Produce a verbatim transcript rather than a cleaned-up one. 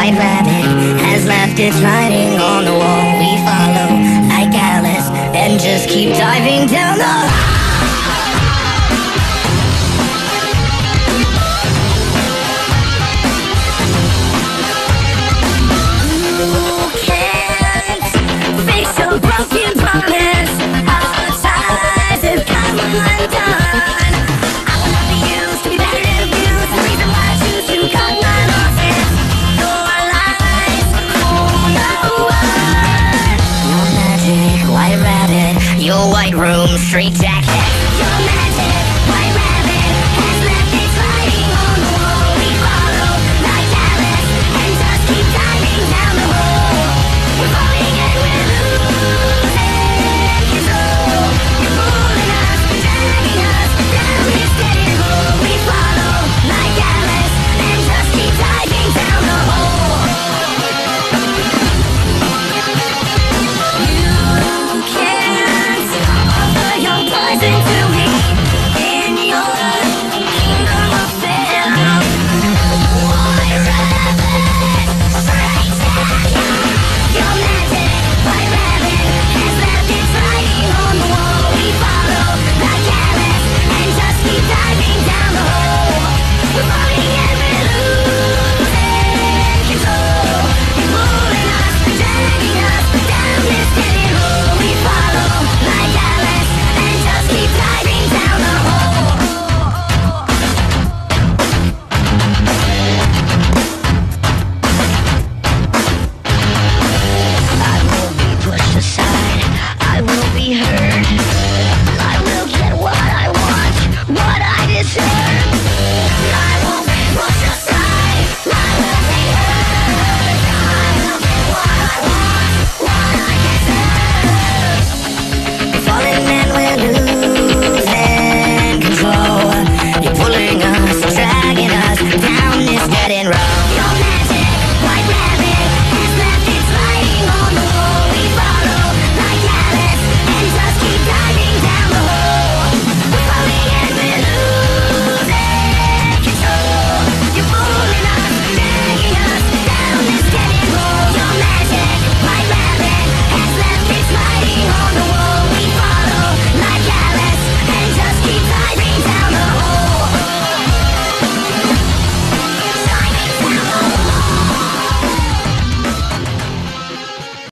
white rabbit has left its writing on the wall. We follow like Alice and just keep diving down the broken promise. All ties have come undone. I will not be used to be better than abused. The reason why I choose to cut my losses. Your lies, oh no one. Your magic white rabbit, your white room street jacket.